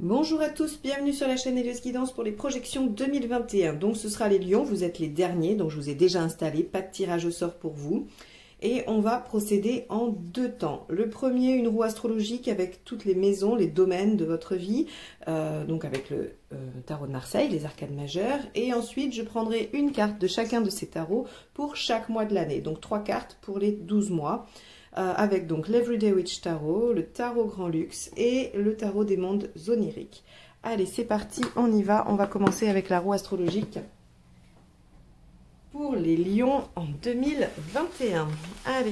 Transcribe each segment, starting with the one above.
Bonjour à tous, bienvenue sur la chaîne Elios Guidance pour les projections 2021. Donc ce sera les lions, vous êtes les derniers, donc je vous ai déjà installé, pas de tirage au sort pour vous. Et on va procéder en deux temps. Le premier, une roue astrologique avec toutes les maisons, les domaines de votre vie, donc avec le tarot de Marseille, les arcades majeures. Et ensuite, je prendrai une carte de chacun de ces tarots pour chaque mois de l'année. Donc 3 cartes pour les 12 mois. Avec donc l'Everyday Witch Tarot, le Tarot Grand Luxe et le Tarot des mondes oniriques. Allez, c'est parti, on y va. On va commencer avec la roue astrologique pour les lions en 2021. Allez.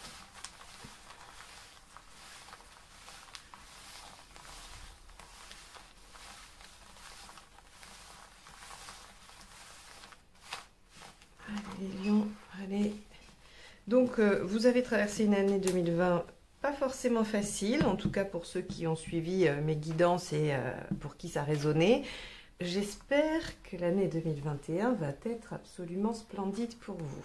Allez, les lions, allez. Donc, vous avez traversé une année 2020 pas forcément facile, en tout cas pour ceux qui ont suivi mes guidances et pour qui ça résonnait. J'espère que l'année 2021 va être absolument splendide pour vous.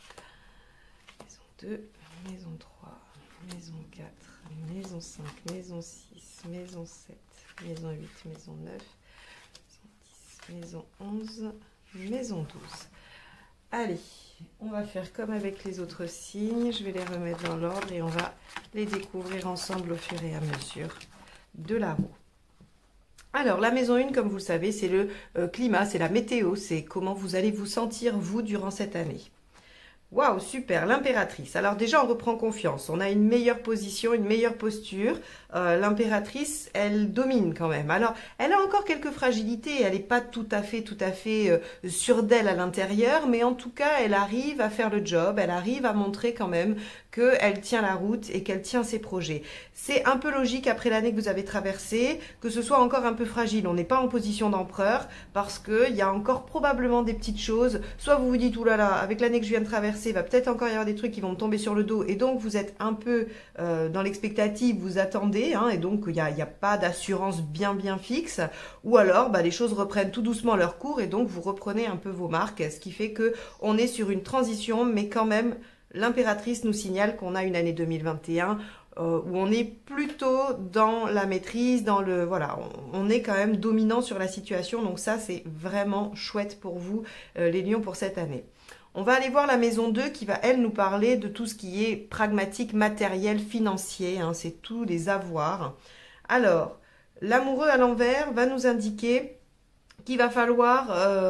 Maison 2, maison 3, maison 4, maison 5, maison 6, maison 7, maison 8, maison 9, maison 10, maison 11, maison 12. Allez, on va faire comme avec les autres signes, je vais les remettre dans l'ordre et on va les découvrir ensemble au fur et à mesure de la roue. Alors, la maison 1, comme vous le savez, c'est le climat, c'est la météo, c'est comment vous allez vous sentir, vous, durant cette année. Waouh, super, l'impératrice. Alors déjà, on reprend confiance. On a une meilleure position, une meilleure posture. L'impératrice, elle domine quand même. Alors, elle a encore quelques fragilités. Elle n'est pas tout à fait sûre d'elle à l'intérieur. Mais en tout cas, elle arrive à faire le job. Elle arrive à montrer quand même qu'elle tient la route et qu'elle tient ses projets. C'est un peu logique après l'année que vous avez traversée, que ce soit encore un peu fragile. On n'est pas en position d'empereur parce qu'il y a encore probablement des petites choses. Soit vous vous dites, oulala, avec l'année que je viens de traverser, il va peut-être encore y avoir des trucs qui vont me tomber sur le dos. Et donc, vous êtes un peu dans l'expectative, vous attendez. Hein, et donc, il n'y a pas d'assurance bien fixe. Ou alors, les choses reprennent tout doucement leur cours et donc, vous reprenez un peu vos marques. Ce qui fait qu'on est sur une transition, mais quand même, l'impératrice nous signale qu'on a une année 2021 où on est plutôt dans la maîtrise, voilà, on est quand même dominant sur la situation. Donc ça, c'est vraiment chouette pour vous, les lions, pour cette année. On va aller voir la maison 2 qui va, elle, nous parler de tout ce qui est pragmatique, matériel, financier. Hein, c'est tous les avoirs. Alors, l'amoureux à l'envers va nous indiquer qu'il va falloir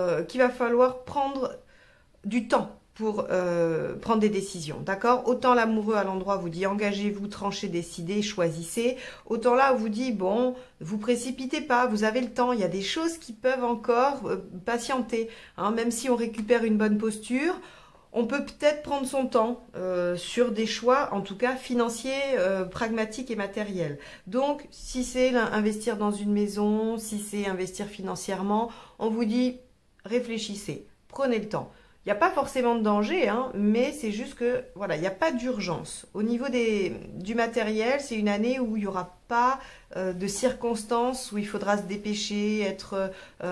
prendre du temps pour prendre des décisions, d'accord? Autant l'amoureux à l'endroit vous dit engagez-vous, tranchez, décidez, choisissez. Autant là vous dit bon, vous précipitez pas, vous avez le temps. Il y a des choses qui peuvent encore patienter. Hein, même si on récupère une bonne posture, on peut peut-être prendre son temps sur des choix, en tout cas financiers, pragmatiques et matériels. Donc, si c'est investir dans une maison, si c'est investir financièrement, on vous dit réfléchissez, prenez le temps. Il n'y a pas forcément de danger, hein, mais c'est juste que, voilà, il n'y a pas d'urgence. Au niveau du matériel, c'est une année où il n'y aura pas de circonstances, où il faudra se dépêcher, être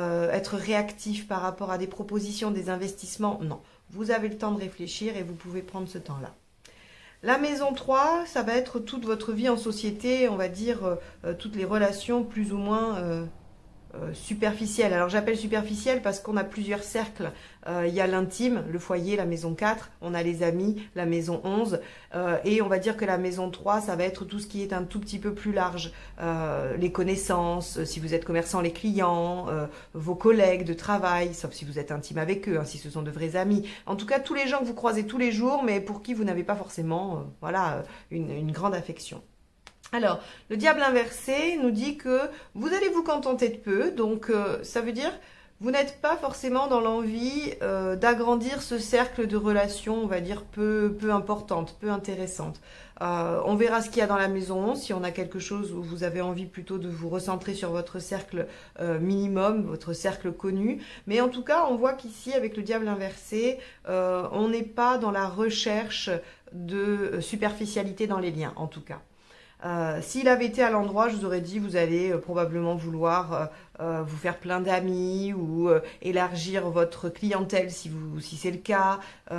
réactif par rapport à des propositions, des investissements. Non, vous avez le temps de réfléchir et vous pouvez prendre ce temps-là. La maison 3, ça va être toute votre vie en société, on va dire toutes les relations plus ou moins superficielle. Alors j'appelle superficielle parce qu'on a plusieurs cercles. Il y a l'intime, le foyer, la maison 4, on a les amis, la maison 11, et on va dire que la maison 3, ça va être tout ce qui est un tout petit peu plus large. Les connaissances, si vous êtes commerçant, les clients, vos collègues de travail, sauf si vous êtes intime avec eux, hein, si ce sont de vrais amis. En tout cas, tous les gens que vous croisez tous les jours, mais pour qui vous n'avez pas forcément une grande affection. Alors, le diable inversé nous dit que vous allez vous contenter de peu, donc ça veut dire vous n'êtes pas forcément dans l'envie d'agrandir ce cercle de relations, on va dire, peu importantes, peu intéressantes. On verra ce qu'il y a dans la maison 11, si on a quelque chose où vous avez envie plutôt de vous recentrer sur votre cercle minimum, votre cercle connu. Mais en tout cas, on voit qu'ici, avec le diable inversé, on n'est pas dans la recherche de superficialité dans les liens, en tout cas. S'il avait été à l'endroit, je vous aurais dit, vous allez probablement vouloir vous faire plein d'amis ou élargir votre clientèle si c'est le cas.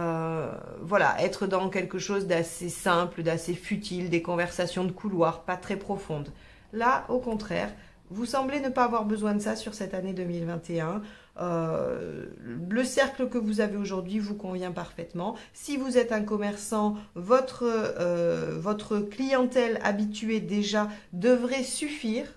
Voilà, être dans quelque chose d'assez simple, d'assez futile, des conversations de couloir, pas très profondes. Là, au contraire, Vous semblez ne pas avoir besoin de ça sur cette année 2021. Le cercle que vous avez aujourd'hui vous convient parfaitement. Si vous êtes un commerçant, votre clientèle habituée déjà devrait suffire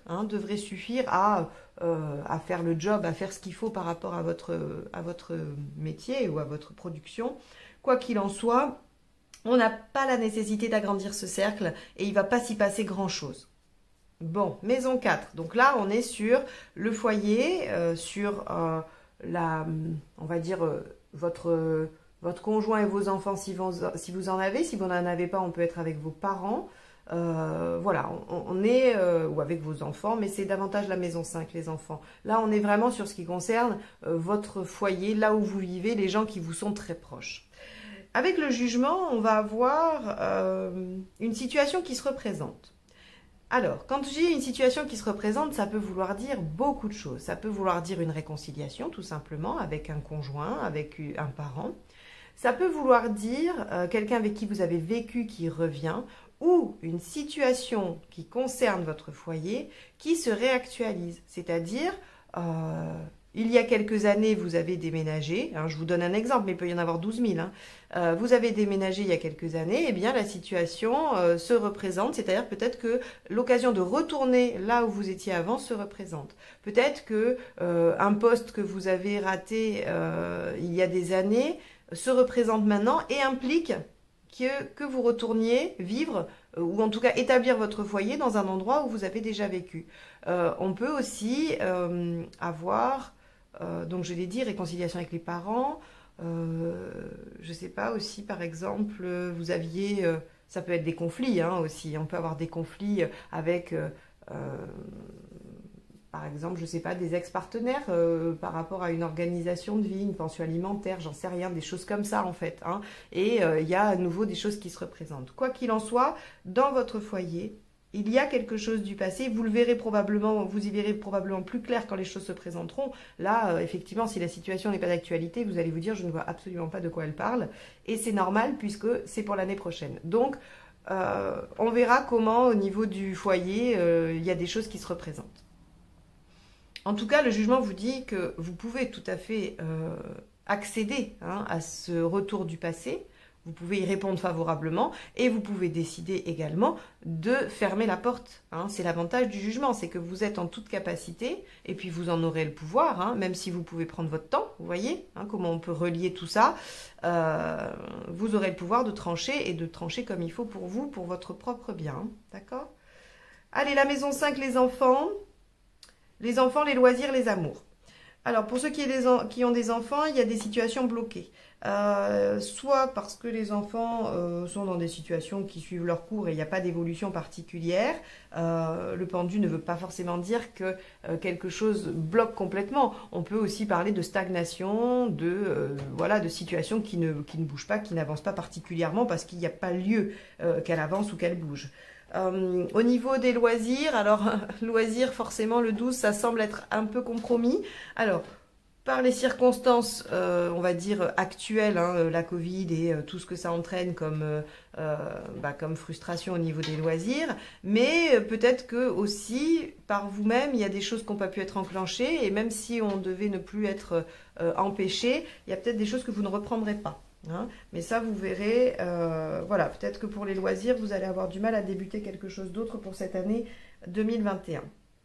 à faire le job, à faire ce qu'il faut par rapport à votre métier ou à votre production. Quoi qu'il en soit, on n'a pas la nécessité d'agrandir ce cercle et il ne va pas s'y passer grand-chose. Bon, maison 4. Donc là, on est sur le foyer, sur on va dire, votre conjoint et vos enfants si vous en avez. Si vous n'en avez pas, on peut être avec vos parents. Voilà, on est, ou avec vos enfants, mais c'est davantage la maison 5, les enfants. Là, on est vraiment sur ce qui concerne votre foyer, là où vous vivez, les gens qui vous sont très proches. Avec le jugement, on va avoir une situation qui se représente. Alors, quand j'ai une situation qui se représente, ça peut vouloir dire beaucoup de choses. Ça peut vouloir dire une réconciliation, tout simplement, avec un conjoint, avec un parent. Ça peut vouloir dire quelqu'un avec qui vous avez vécu qui revient, ou une situation qui concerne votre foyer qui se réactualise. C'est-à-dire, il y a quelques années, vous avez déménagé. Je vous donne un exemple, mais il peut y en avoir 12 000. Vous avez déménagé il y a quelques années, et bien la situation se représente, c'est-à-dire peut-être que l'occasion de retourner là où vous étiez avant se représente. Peut-être que un poste que vous avez raté il y a des années se représente maintenant et implique que vous retourniez vivre ou en tout cas établir votre foyer dans un endroit où vous avez déjà vécu. On peut aussi avoir, donc je l'ai dit, réconciliation avec les parents. Je ne sais pas, aussi par exemple, vous aviez, ça peut être des conflits aussi, on peut avoir des conflits avec, par exemple, je ne sais pas, des ex-partenaires par rapport à une organisation de vie, une pension alimentaire, j'en sais rien, des choses comme ça en fait. Et il y a à nouveau des choses qui se représentent. Quoi qu'il en soit, dans votre foyer, il y a quelque chose du passé, vous le verrez probablement, vous y verrez probablement plus clair quand les choses se présenteront. Là, effectivement, si la situation n'est pas d'actualité, vous allez vous dire, je ne vois absolument pas de quoi elle parle. Et c'est normal puisque c'est pour l'année prochaine. Donc, on verra comment au niveau du foyer, il y a des choses qui se représentent. En tout cas, le jugement vous dit que vous pouvez tout à fait accéder à ce retour du passé. Vous pouvez y répondre favorablement et vous pouvez décider également de fermer la porte. C'est l'avantage du jugement, c'est que vous êtes en toute capacité et puis vous en aurez le pouvoir, même si vous pouvez prendre votre temps, vous voyez comment on peut relier tout ça. Vous aurez le pouvoir de trancher et de trancher comme il faut pour vous, pour votre propre bien. D'accord ? Allez, la maison 5, les enfants, les loisirs, les amours. Alors, pour ceux qui ont des enfants, il y a des situations bloquées. Soit parce que les enfants sont dans des situations qui suivent leur cours et il n'y a pas d'évolution particulière. Le pendu ne veut pas forcément dire que quelque chose bloque complètement. On peut aussi parler de stagnation, de situations qui ne bougent pas, qui n'avancent pas particulièrement parce qu'il n'y a pas lieu qu'elle avance ou qu'elle bouge. Au niveau des loisirs, alors loisirs forcément le 12 ça semble être un peu compromis. Alors par les circonstances on va dire actuelles, la Covid et tout ce que ça entraîne comme frustration au niveau des loisirs, mais peut-être que aussi par vous-même il y a des choses qui n'ont pas pu être enclenchées et même si on devait ne plus être empêché, il y a peut-être des choses que vous ne reprendrez pas. Mais ça vous verrez, peut-être que pour les loisirs vous allez avoir du mal à débuter quelque chose d'autre pour cette année 2021.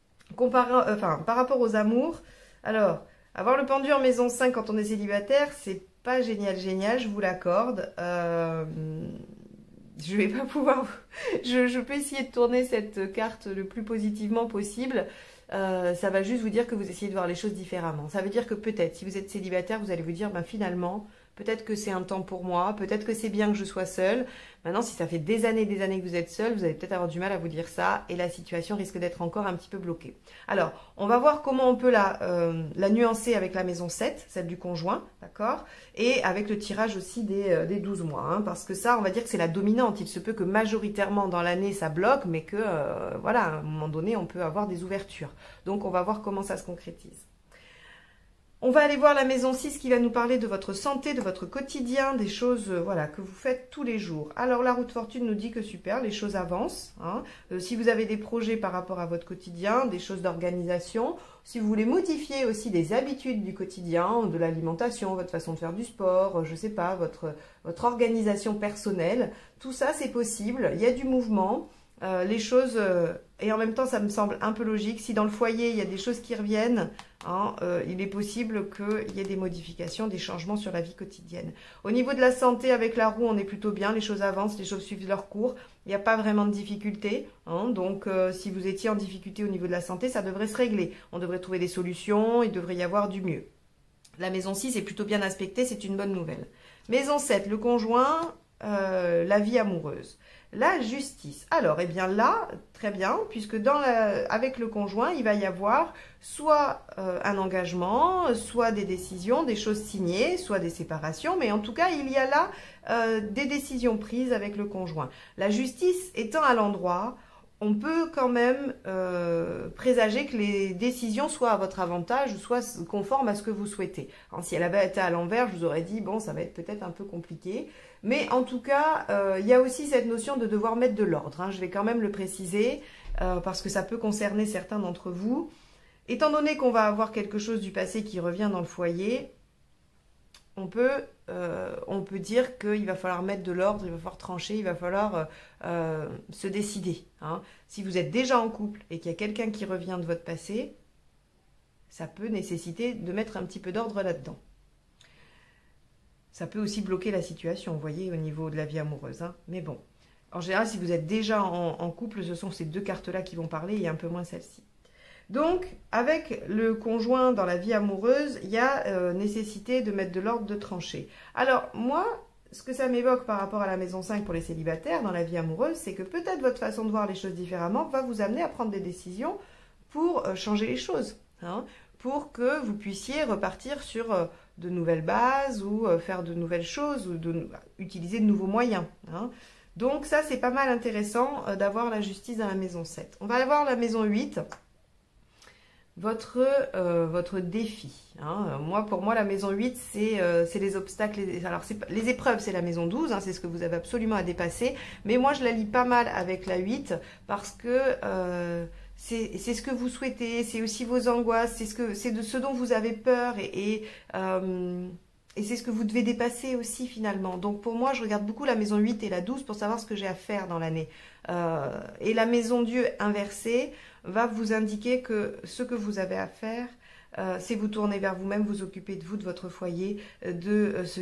Par rapport aux amours, alors avoir le pendu en maison 5 quand on est célibataire, c'est pas génial, je vous l'accorde. Je vais pas pouvoir, je peux essayer de tourner cette carte le plus positivement possible. Ça va juste vous dire que vous essayez de voir les choses différemment. Ça veut dire que peut-être si vous êtes célibataire vous allez vous dire finalement peut-être que c'est un temps pour moi, peut-être que c'est bien que je sois seule. Maintenant, si ça fait des années que vous êtes seule, vous allez peut-être avoir du mal à vous dire ça et la situation risque d'être encore un petit peu bloquée. Alors, on va voir comment on peut la nuancer avec la maison 7, celle du conjoint, d'accord ? Et avec le tirage aussi des 12 mois, parce que ça, on va dire que c'est la dominante. Il se peut que majoritairement dans l'année, ça bloque, mais que, à un moment donné, on peut avoir des ouvertures. Donc, on va voir comment ça se concrétise. On va aller voir la maison 6 qui va nous parler de votre santé, de votre quotidien, des choses voilà, que vous faites tous les jours. Alors la roue de fortune nous dit que super, les choses avancent. Hein. Si vous avez des projets par rapport à votre quotidien, des choses d'organisation, si vous voulez modifier aussi les habitudes du quotidien, de l'alimentation, votre façon de faire du sport, je ne sais pas, votre organisation personnelle, tout ça c'est possible, il y a du mouvement. Les choses, et en même temps ça me semble un peu logique, si dans le foyer il y a des choses qui reviennent, hein, il est possible qu'il y ait des modifications, des changements sur la vie quotidienne. Au niveau de la santé avec la roue, on est plutôt bien, les choses avancent, les choses suivent leur cours, il n'y a pas vraiment de difficulté, hein, donc si vous étiez en difficulté au niveau de la santé, ça devrait se régler, on devrait trouver des solutions, il devrait y avoir du mieux. La maison 6 est plutôt bien aspectée, c'est une bonne nouvelle. Maison 7, le conjoint, la vie amoureuse. La justice. Alors, eh bien là, très bien, puisque avec le conjoint, il va y avoir soit un engagement, soit des décisions, des choses signées, soit des séparations, mais en tout cas, il y a là des décisions prises avec le conjoint. La justice étant à l'endroit, on peut quand même présager que les décisions soient à votre avantage, soient conformes à ce que vous souhaitez. Alors, si elle avait été à l'envers, je vous aurais dit, bon, ça va être peut-être un peu compliqué. Mais en tout cas, il y a aussi cette notion de devoir mettre de l'ordre. Hein. Je vais quand même le préciser parce que ça peut concerner certains d'entre vous. Étant donné qu'on va avoir quelque chose du passé qui revient dans le foyer, on peut dire qu'il va falloir mettre de l'ordre, il va falloir trancher, il va falloir se décider. Hein. Si vous êtes déjà en couple et qu'il y a quelqu'un qui revient de votre passé, ça peut nécessiter de mettre un petit peu d'ordre là-dedans. Ça peut aussi bloquer la situation, vous voyez, au niveau de la vie amoureuse. Hein. Mais bon, en général, si vous êtes déjà en couple, ce sont ces deux cartes-là qui vont parler et un peu moins celle-ci. Donc, avec le conjoint dans la vie amoureuse, il y a nécessité de mettre de l'ordre, de trancher. Alors, moi, ce que ça m'évoque par rapport à la maison 5 pour les célibataires dans la vie amoureuse, c'est que peut-être votre façon de voir les choses différemment va vous amener à prendre des décisions pour changer les choses. Hein, pour que vous puissiez repartir sur de nouvelles bases ou faire de nouvelles choses ou utiliser de nouveaux moyens. Hein. Donc ça, c'est pas mal intéressant d'avoir la justice dans la maison 7. On va aller voir la maison 8, votre défi. Hein. Pour moi, la maison 8, c'est les obstacles. Alors, les épreuves, c'est la maison 12, hein, c'est ce que vous avez absolument à dépasser. Mais moi, je la lis pas mal avec la 8 parce que... c'est ce que vous souhaitez, c'est aussi vos angoisses, c'est de ce dont vous avez peur et c'est ce que vous devez dépasser aussi finalement. Donc pour moi, je regarde beaucoup la maison 8 et la 12 pour savoir ce que j'ai à faire dans l'année. Et la maison Dieu inversée va vous indiquer que ce que vous avez à faire, c'est vous tourner vers vous-même, vous occuper de vous, de votre foyer, de ce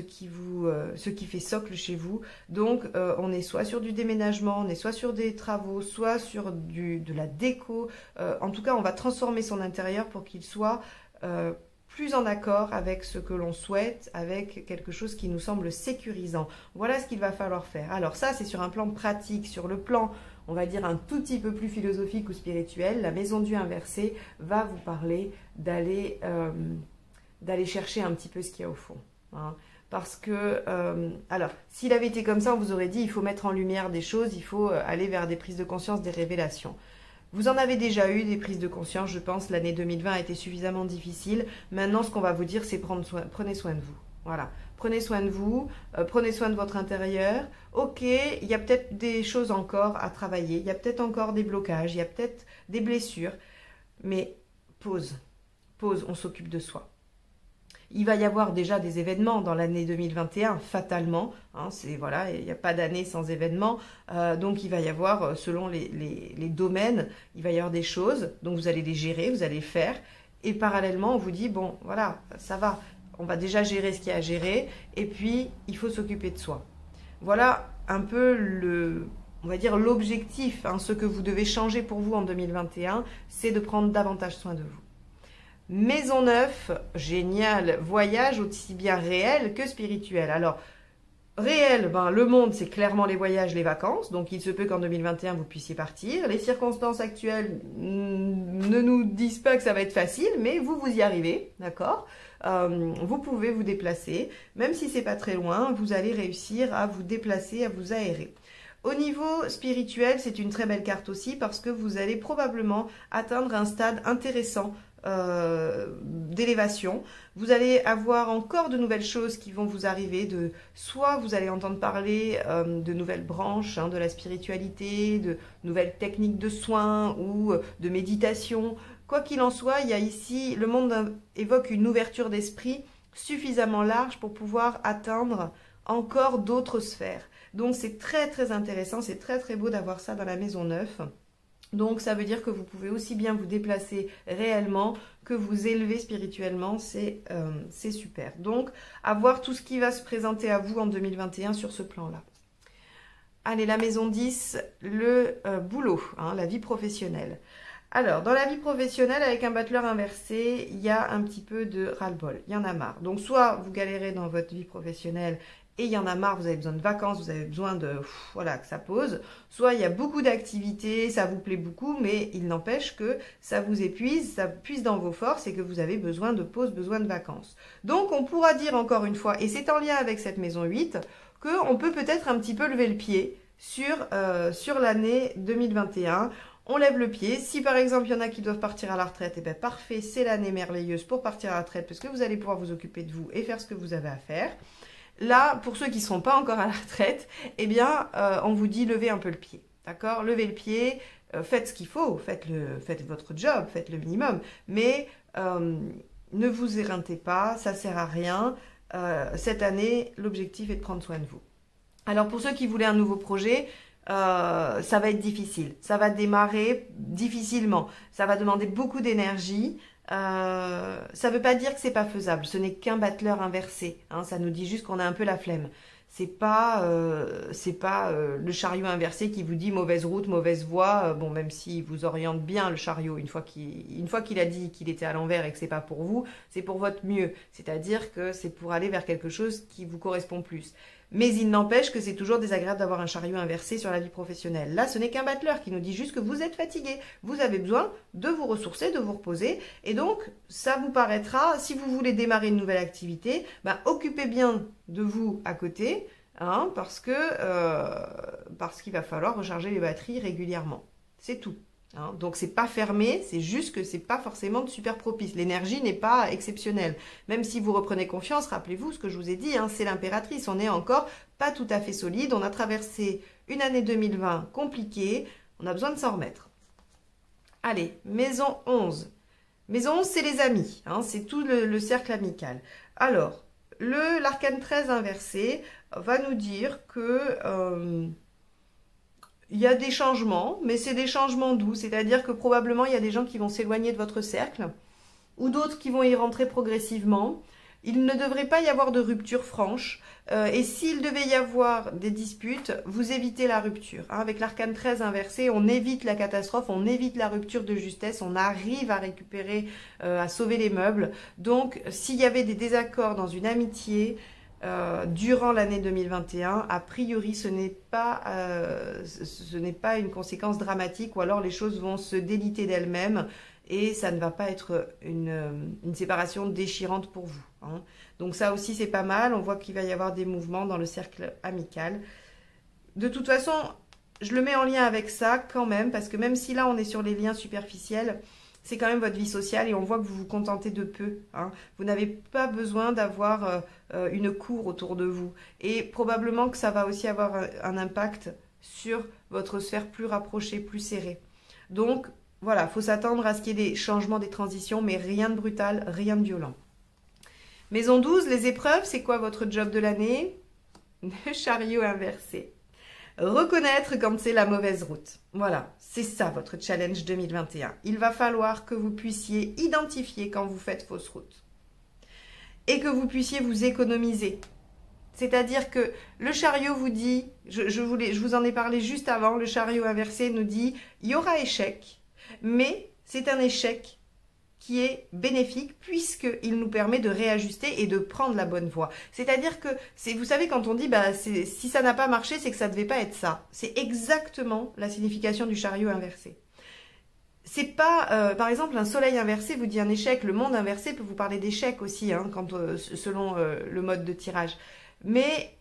qui fait socle chez vous. Donc, on est soit sur du déménagement, on est soit sur des travaux, soit sur de la déco. En tout cas, on va transformer son intérieur pour qu'il soit plus en accord avec ce que l'on souhaite, avec quelque chose qui nous semble sécurisant. Voilà ce qu'il va falloir faire. Alors ça, c'est sur un plan pratique, sur le plan, on va dire, un tout petit peu plus philosophique ou spirituel. La maison Dieu inversée va vous parler d'aller chercher un petit peu ce qu'il y a au fond. Hein. Parce que, alors, s'il avait été comme ça, on vous aurait dit, il faut mettre en lumière des choses, il faut aller vers des prises de conscience, des révélations. Vous en avez déjà eu des prises de conscience, je pense, l'année 2020 a été suffisamment difficile. Maintenant, ce qu'on va vous dire, c'est prenez soin de vous. Voilà, prenez soin de vous, prenez soin de votre intérieur. Ok, il y a peut-être des choses encore à travailler, il y a peut-être encore des blocages, il y a peut-être des blessures, mais pause, on s'occupe de soi. Il va y avoir déjà des événements dans l'année 2021, fatalement. Hein, voilà, il n'y a pas d'année sans événements. Donc, il va y avoir, selon les domaines, il va y avoir des choses. Donc, vous allez les gérer, vous allez les faire. Et parallèlement, on vous dit, bon, voilà, ça va. On va déjà gérer ce qu'il y a à gérer. Et puis, il faut s'occuper de soi. Voilà un peu on va dire l'objectif, hein, ce que vous devez changer pour vous en 2021, c'est de prendre davantage soin de vous. Maison 9, génial, voyage aussi bien réel que spirituel. Alors, réel, le monde, c'est clairement les voyages, les vacances. Donc, il se peut qu'en 2021, vous puissiez partir. Les circonstances actuelles ne nous disent pas que ça va être facile, mais vous y arrivez, d'accord ? Vous pouvez vous déplacer. Même si c'est pas très loin, vous allez réussir à vous déplacer, à vous aérer. Au niveau spirituel, c'est une très belle carte aussi parce que vous allez probablement atteindre un stade intéressant d'élévation. Vous allez avoir encore de nouvelles choses qui vont vous arriver. Soit vous allez entendre parler de nouvelles branches, hein, de la spiritualité, de nouvelles techniques de soins ou de méditation. Quoi qu'il en soit, il y a ici, le monde évoque une ouverture d'esprit suffisamment large pour pouvoir atteindre encore d'autres sphères. Donc c'est très très intéressant, c'est très très beau d'avoir ça dans la maison 9. Donc ça veut dire que vous pouvez aussi bien vous déplacer réellement que vous élever spirituellement, c'est super. Donc à voir tout ce qui va se présenter à vous en 2021 sur ce plan-là. Allez, la maison 10, le boulot, hein, la vie professionnelle. Alors, dans la vie professionnelle, avec un battleur inversé, il y a un petit peu de ras-le-bol, il y en a marre. Donc soit vous galérez dans votre vie professionnelle et il y en a marre, vous avez besoin de vacances, vous avez besoin de voilà, que ça pose. Soit il y a beaucoup d'activités, ça vous plaît beaucoup, mais il n'empêche que ça vous épuise, ça puise dans vos forces et que vous avez besoin de pause, besoin de vacances. Donc on pourra dire encore une fois, et c'est en lien avec cette maison 8, qu'on peut peut-être un petit peu lever le pied sur l'année 2021. On lève le pied. Si par exemple il y en a qui doivent partir à la retraite, eh bien parfait, c'est l'année merveilleuse pour partir à la retraite parce que vous allez pouvoir vous occuper de vous et faire ce que vous avez à faire. Là, pour ceux qui ne sont pas encore à la retraite, eh bien, on vous dit levez un peu le pied. D'accord? Levez le pied, faites ce qu'il faut, faites votre job, faites le minimum. Mais ne vous éreintez pas, ça ne sert à rien. Cette année, l'objectif est de prendre soin de vous. Alors, pour ceux qui voulaient un nouveau projet, ça va être difficile. Ça va démarrer difficilement. Ça va demander beaucoup d'énergie. Ça ne veut pas dire que c'est pas faisable, ce n'est qu'un battleur inversé, hein, ça nous dit juste qu'on a un peu la flemme. C'est pas le chariot inversé qui vous dit mauvaise route, mauvaise voie. Bon, même s'il vous oriente bien le chariot, une fois qu'il a dit qu'il était à l'envers et que c'est pas pour vous, c'est pour votre mieux. C'est-à-dire que c'est pour aller vers quelque chose qui vous correspond plus. Mais il n'empêche que c'est toujours désagréable d'avoir un chariot inversé sur la vie professionnelle. Là, ce n'est qu'un battleur qui nous dit juste que vous êtes fatigué. Vous avez besoin de vous ressourcer, de vous reposer. Et donc, ça vous paraîtra, si vous voulez démarrer une nouvelle activité, ben, occupez bien de vous à côté, hein, parce qu'il va falloir recharger les batteries régulièrement. C'est tout. Hein, donc c'est pas fermé, c'est juste que c'est pas forcément super propice. L'énergie n'est pas exceptionnelle. Même si vous reprenez confiance, rappelez-vous ce que je vous ai dit, hein, c'est l'impératrice. On n'est encore pas tout à fait solide. On a traversé une année 2020 compliquée. On a besoin de s'en remettre. Allez, maison 11. Maison 11, c'est les amis. Hein, c'est tout le cercle amical. Alors, l'arcane 13 inversé va nous dire que... il y a des changements, mais c'est des changements doux, c'est-à-dire que probablement il y a des gens qui vont s'éloigner de votre cercle ou d'autres qui vont y rentrer progressivement. Il ne devrait pas y avoir de rupture franche et s'il devait y avoir des disputes, vous évitez la rupture. Hein. Avec l'arcane 13 inversé, on évite la catastrophe, on évite la rupture de justesse, on arrive à récupérer, à sauver les meubles. Donc s'il y avait des désaccords dans une amitié, durant l'année 2021, a priori ce n'est pas une conséquence dramatique ou alors les choses vont se déliter d'elles-mêmes et ça ne va pas être une séparation déchirante pour vous. Hein. Donc ça aussi c'est pas mal, on voit qu'il va y avoir des mouvements dans le cercle amical. De toute façon, je le mets en lien avec ça quand même, parce que même si là on est sur les liens superficiels, c'est quand même votre vie sociale et on voit que vous vous contentez de peu. Hein. Vous n'avez pas besoin d'avoir une cour autour de vous. Et probablement que ça va aussi avoir un impact sur votre sphère plus rapprochée, plus serrée. Donc, voilà, il faut s'attendre à ce qu'il y ait des changements, des transitions, mais rien de brutal, rien de violent. Maison 12, les épreuves, c'est quoi votre job de l'année? Le chariot inversé. Reconnaître quand c'est la mauvaise route. Voilà, c'est ça votre challenge 2021. Il va falloir que vous puissiez identifier quand vous faites fausse route. Et que vous puissiez vous économiser. C'est-à-dire que le chariot vous dit, je vous en ai parlé juste avant, le chariot inversé nous dit, il y aura échec, mais c'est un échec qui est bénéfique puisqu'il nous permet de réajuster et de prendre la bonne voie. C'est-à-dire que, vous savez, quand on dit bah, si ça n'a pas marché, c'est que ça ne devait pas être ça. C'est exactement la signification du chariot inversé. C'est pas, par exemple, un soleil inversé vous dit un échec. Le monde inversé peut vous parler d'échec aussi, hein, selon le mode de tirage. Mais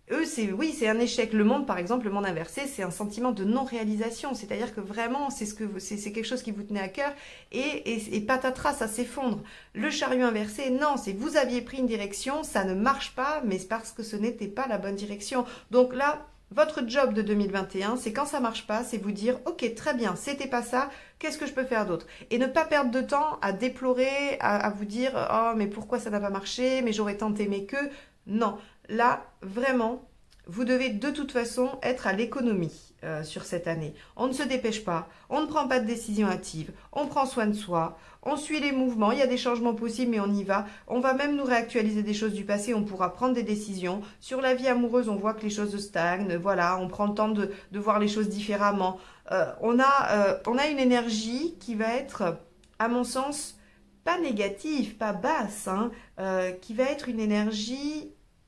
Eux, oui, c'est un échec. Le monde, par exemple, le monde inversé, c'est un sentiment de non-réalisation. C'est-à-dire que vraiment, c'est quelque chose qui vous tenait à cœur et patatras, ça s'effondre. Le chariot inversé, non, c'est vous aviez pris une direction, ça ne marche pas, mais c'est parce que ce n'était pas la bonne direction. Donc là, votre job de 2021, c'est quand ça marche pas, c'est vous dire, ok, très bien, c'était pas ça, qu'est-ce que je peux faire d'autre? Et ne pas perdre de temps à déplorer, à vous dire, oh, mais pourquoi ça n'a pas marché, mais j'aurais tant aimé que. Non, là, vraiment, vous devez de toute façon être à l'économie sur cette année. On ne se dépêche pas, on ne prend pas de décision hâtive, on prend soin de soi, on suit les mouvements, il y a des changements possibles mais on y va. On va même nous réactualiser des choses du passé, on pourra prendre des décisions. Sur la vie amoureuse, on voit que les choses stagnent, voilà, on prend le temps de voir les choses différemment. On a une énergie qui va être, à mon sens, pas négative, pas basse, hein, qui va être une énergie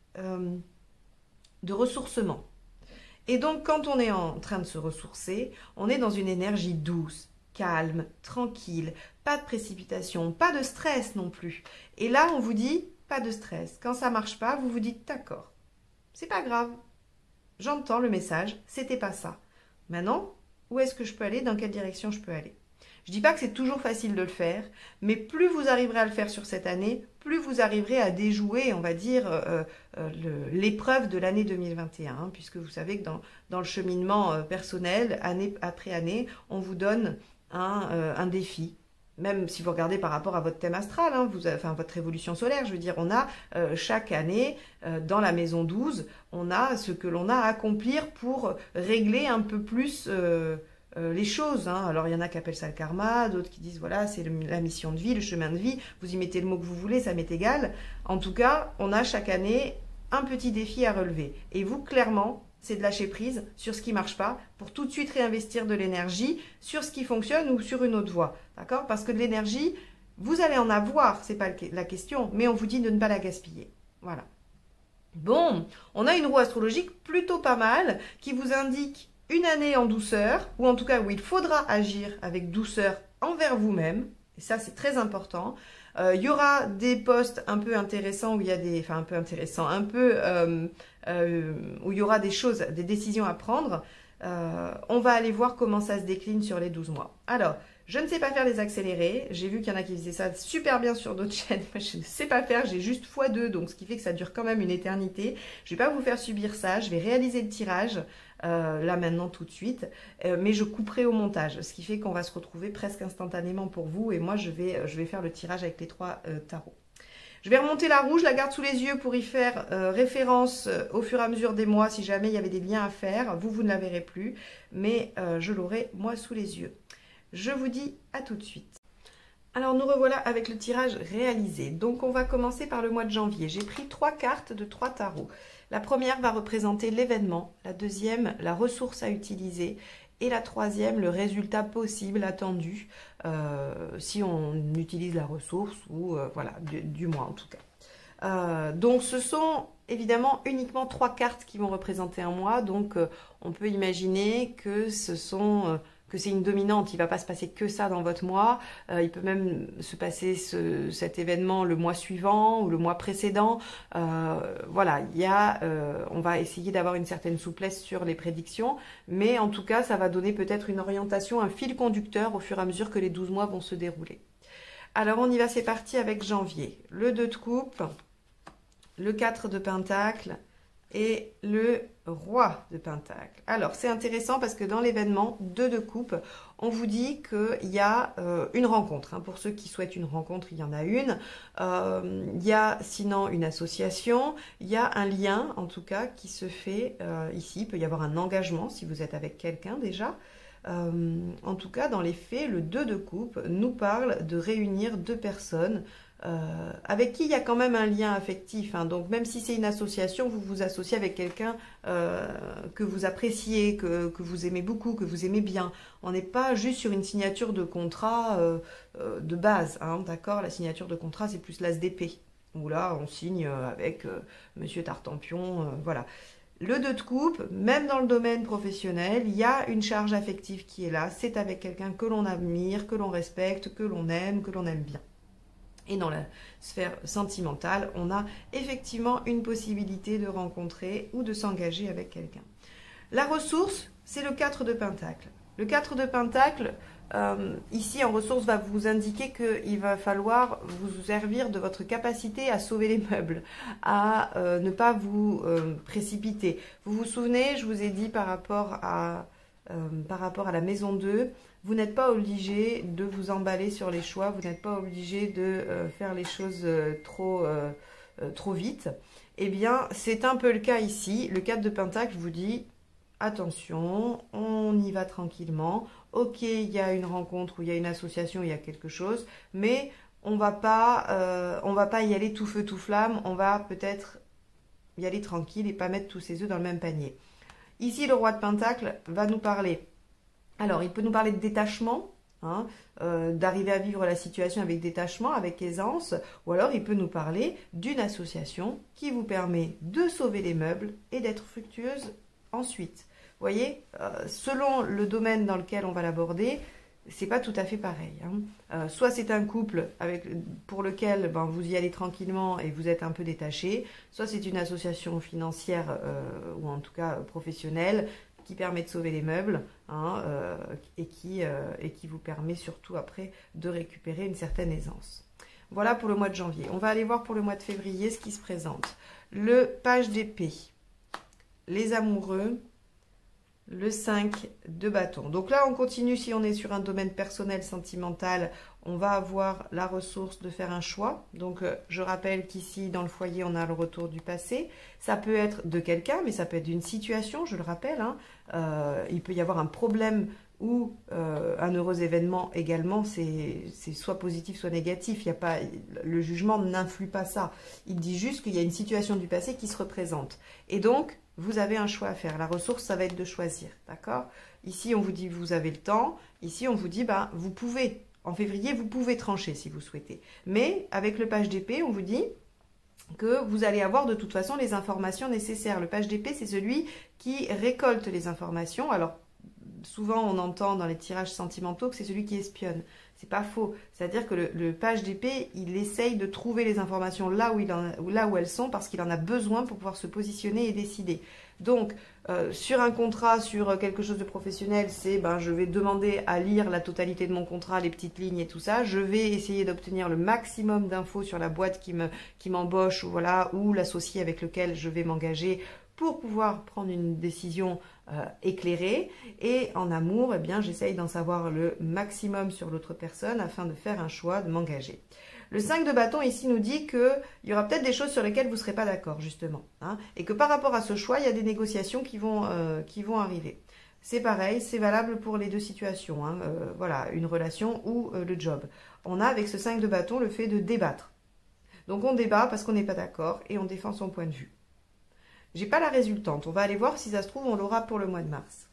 de ressourcement. Et donc, quand on est en train de se ressourcer, on est dans une énergie douce, calme, tranquille, pas de précipitation, pas de stress non plus. Et là, on vous dit, pas de stress. Quand ça marche pas, vous vous dites, d'accord, c'est pas grave. J'entends le message, c'était pas ça. Maintenant, où est-ce que je peux aller? Dans quelle direction je peux aller? Je dis pas que c'est toujours facile de le faire, mais plus vous arriverez à le faire sur cette année, plus vous arriverez à déjouer, on va dire, l'épreuve de l'année 2021, hein, puisque vous savez que dans le cheminement personnel, année après année, on vous donne un défi. Même si vous regardez par rapport à votre thème astral, hein, enfin votre évolution solaire, je veux dire, on a chaque année, dans la maison 12, on a ce que l'on a à accomplir pour régler un peu plus les choses, hein. Alors il y en a qui appellent ça le karma, d'autres qui disent voilà c'est la mission de vie, le chemin de vie, vous y mettez le mot que vous voulez, ça m'est égal. En tout cas, on a chaque année un petit défi à relever. Et vous, clairement, c'est de lâcher prise sur ce qui ne marche pas pour tout de suite réinvestir de l'énergie sur ce qui fonctionne ou sur une autre voie. D'accord? Parce que de l'énergie, vous allez en avoir, c'est pas la question, mais on vous dit de ne pas la gaspiller. Voilà. Bon, on a une roue astrologique plutôt pas mal qui vous indique une année en douceur, ou en tout cas où il faudra agir avec douceur envers vous-même, et ça c'est très important. Il y aura des postes un peu intéressants où il y a des, enfin un peu intéressants, où il y aura des choses, des décisions à prendre. On va aller voir comment ça se décline sur les 12 mois. Alors, je ne sais pas faire les accélérés. J'ai vu qu'il y en a qui faisaient ça super bien sur d'autres chaînes. Moi, je ne sais pas faire. J'ai juste x2, donc ce qui fait que ça dure quand même une éternité. Je ne vais pas vous faire subir ça. Je vais réaliser le tirage là maintenant tout de suite. Mais je couperai au montage, ce qui fait qu'on va se retrouver presque instantanément pour vous. Et moi, je vais faire le tirage avec les 3 tarots. Je vais remonter la roue, je la garde sous les yeux pour y faire référence au fur et à mesure des mois si jamais il y avait des liens à faire. Vous ne la verrez plus, mais je l'aurai moi sous les yeux. Je vous dis à tout de suite. Alors nous revoilà avec le tirage réalisé. Donc on va commencer par le mois de janvier. J'ai pris 3 cartes de 3 tarots. La première va représenter l'événement, la deuxième la ressource à utiliser et la troisième le résultat possible attendu si on utilise la ressource ou voilà du mois en tout cas. Donc ce sont évidemment uniquement 3 cartes qui vont représenter un mois. Donc on peut imaginer que c'est une dominante, il ne va pas se passer que ça dans votre mois, il peut même se passer cet événement le mois suivant ou le mois précédent. Voilà, on va essayer d'avoir une certaine souplesse sur les prédictions, mais en tout cas, ça va donner peut-être une orientation, un fil conducteur au fur et à mesure que les 12 mois vont se dérouler. Alors on y va, c'est parti avec janvier. Le 2 de coupe, le 4 de pentacle et le roi de pentacle. Alors, c'est intéressant parce que dans l'événement 2 de coupe, on vous dit qu'il y a une rencontre. Hein. Pour ceux qui souhaitent une rencontre, il y en a une. Il y a sinon une association. Il y a un lien, en tout cas, qui se fait ici. Il peut y avoir un engagement si vous êtes avec quelqu'un déjà. En tout cas, dans les faits, le 2 de coupe nous parle de réunir 2 personnes avec qui il y a quand même un lien affectif, hein. Donc même si c'est une association, vous vous associez avec quelqu'un que vous appréciez, que vous aimez beaucoup, que vous aimez bien. On n'est pas juste sur une signature de contrat de base, hein, d'accord? La signature de contrat, c'est plus l'as d'épée, où là, on signe avec Monsieur Tartampion, voilà. Le 2 de coupe, même dans le domaine professionnel, il y a une charge affective qui est là. C'est avec quelqu'un que l'on admire, que l'on respecte, que l'on aime bien. Et dans la sphère sentimentale, on a effectivement une possibilité de rencontrer ou de s'engager avec quelqu'un. La ressource, c'est le 4 de Pentacle. Le 4 de Pentacle, ici en ressource, va vous indiquer qu'il va falloir vous servir de votre capacité à sauver les meubles, à ne pas vous précipiter. Vous vous souvenez, je vous ai dit par rapport à la maison 2, vous n'êtes pas obligé de vous emballer sur les choix, vous n'êtes pas obligé de faire les choses trop vite. Eh bien, c'est un peu le cas ici. Le 4 de Pentacle vous dit, attention, on y va tranquillement. Ok, il y a une rencontre ou il y a une association, il y a quelque chose, mais on va pas y aller tout feu, tout flamme. On va peut-être y aller tranquille et pas mettre tous ses œufs dans le même panier. Ici, le roi de Pentacle va nous parler. Alors, il peut nous parler de détachement, hein, d'arriver à vivre la situation avec détachement, avec aisance, ou alors il peut nous parler d'une association qui vous permet de sauver les meubles et d'être fructueuse ensuite. Vous voyez, selon le domaine dans lequel on va l'aborder, c'est pas tout à fait pareil. Hein. Soit c'est un couple pour lequel vous y allez tranquillement et vous êtes un peu détaché, soit c'est une association financière ou en tout cas professionnelle qui permet de sauver les meubles hein, et qui vous permet surtout après de récupérer une certaine aisance. Voilà pour le mois de janvier. On va aller voir pour le mois de février ce qui se présente. Le page d'épée, les amoureux, le 5 de bâton. Donc là, on continue, si on est sur un domaine personnel, sentimental, on va avoir la ressource de faire un choix. Donc, je rappelle qu'ici, dans le foyer, on a le retour du passé. Ça peut être de quelqu'un, mais ça peut être d'une situation, je le rappelle. Hein. Il peut y avoir un problème ou un heureux événement également. C'est soit positif, soit négatif. Il y a pas, le jugement n'influe pas ça. Il dit juste qu'il y a une situation du passé qui se représente. Et donc, vous avez un choix à faire. La ressource, ça va être de choisir, d'accord? Ici, on vous dit, vous avez le temps. Ici, on vous dit, vous pouvez. En février, vous pouvez trancher si vous souhaitez. Mais avec le page d'épée, on vous dit que vous allez avoir de toute façon les informations nécessaires. Le page d'épée, c'est celui qui récolte les informations. Alors, souvent, on entend dans les tirages sentimentaux que c'est celui qui espionne. C'est pas faux. C'est-à-dire que le page d'épée, il essaye de trouver les informations là où elles sont parce qu'il en a besoin pour pouvoir se positionner et décider. Donc, sur un contrat, sur quelque chose de professionnel, c'est je vais demander à lire la totalité de mon contrat, les petites lignes et tout ça. Je vais essayer d'obtenir le maximum d'infos sur la boîte qui m'embauche ou l'associé avec lequel je vais m'engager pour pouvoir prendre une décision éclairée. Et en amour, j'essaye d'en savoir le maximum sur l'autre personne afin de faire un choix, de m'engager. Le 5 de bâton ici nous dit qu'il y aura peut-être des choses sur lesquelles vous ne serez pas d'accord, justement. Hein, et que par rapport à ce choix, il y a des négociations qui vont arriver. C'est pareil, c'est valable pour les deux situations. Hein, voilà, une relation ou le job. On a avec ce 5 de bâton le fait de débattre. Donc on débat parce qu'on n'est pas d'accord et on défend son point de vue. J'ai pas la résultante. On va aller voir si ça se trouve, on l'aura pour le mois de mars.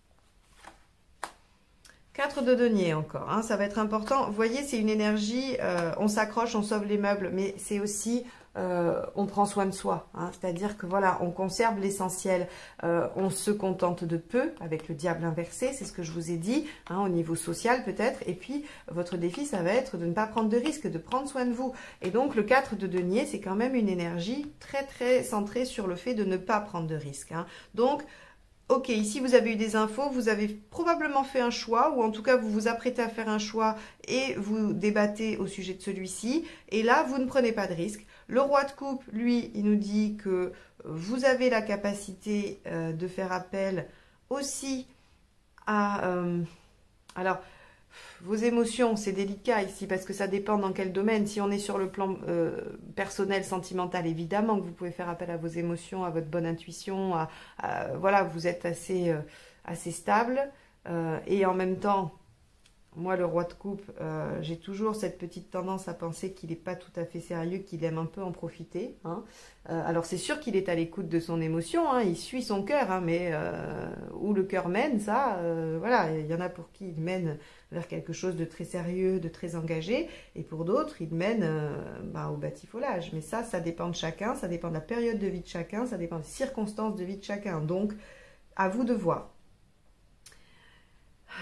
4 de denier encore, hein, ça va être important. Vous voyez, c'est une énergie, on s'accroche, on sauve les meubles, mais c'est aussi, on prend soin de soi. Hein, c'est-à-dire que voilà, on conserve l'essentiel, on se contente de peu avec le diable inversé, c'est ce que je vous ai dit, hein, au niveau social peut-être. Et puis, votre défi, ça va être de ne pas prendre de risques, de prendre soin de vous. Et donc, le 4 de denier, c'est quand même une énergie très, très centrée sur le fait de ne pas prendre de risques. Hein. Donc, ok, ici vous avez eu des infos, vous avez probablement fait un choix, ou en tout cas vous vous apprêtez à faire un choix et vous débattez au sujet de celui-ci. Et là, vous ne prenez pas de risque. Le roi de coupe, lui, il nous dit que vous avez la capacité de faire appel aussi à... alors, vos émotions, c'est délicat ici parce que ça dépend dans quel domaine. Si on est sur le plan personnel, sentimental, évidemment que vous pouvez faire appel à vos émotions, à votre bonne intuition. Voilà, vous êtes assez stable. Et en même temps, moi, le roi de coupe, j'ai toujours cette petite tendance à penser qu'il n'est pas tout à fait sérieux, qu'il aime un peu en profiter. Hein. Alors, c'est sûr qu'il est à l'écoute de son émotion, hein, il suit son cœur, hein, mais où le cœur mène, ça, voilà, il y en a pour qui il mène vers quelque chose de très sérieux, de très engagé, et pour d'autres, il mène au batifolage. Mais ça dépend de chacun, ça dépend de la période de vie de chacun, ça dépend des circonstances de vie de chacun. Donc, à vous de voir.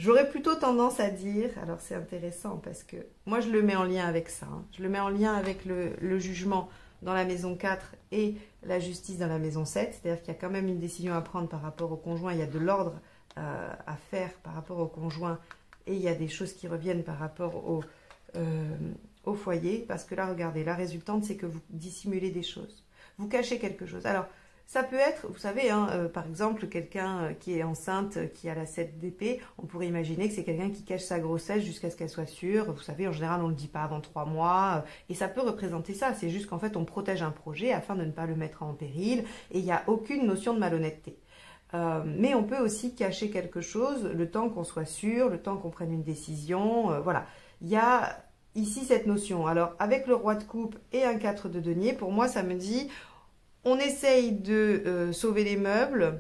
J'aurais plutôt tendance à dire, alors c'est intéressant parce que moi je le mets en lien avec ça, hein. Je le mets en lien avec le jugement dans la maison 4 et la justice dans la maison 7, c'est-à-dire qu'il y a quand même une décision à prendre par rapport au conjoint, il y a de l'ordre à faire par rapport au conjoint et il y a des choses qui reviennent par rapport au foyer, parce que là regardez, la résultante c'est que vous dissimulez des choses, vous cachez quelque chose. Alors ça peut être, vous savez, hein, par exemple, quelqu'un qui est enceinte, qui a la 7 d'épée, on pourrait imaginer que c'est quelqu'un qui cache sa grossesse jusqu'à ce qu'elle soit sûre. Vous savez, en général, on ne le dit pas avant 3 mois, et ça peut représenter ça. C'est juste qu'en fait, on protège un projet afin de ne pas le mettre en péril, et il n'y a aucune notion de malhonnêteté. Mais on peut aussi cacher quelque chose le temps qu'on soit sûr, le temps qu'on prenne une décision, voilà. Il y a ici cette notion. Alors, avec le roi de coupe et un 4 de denier, pour moi, ça me dit... On essaye de sauver les meubles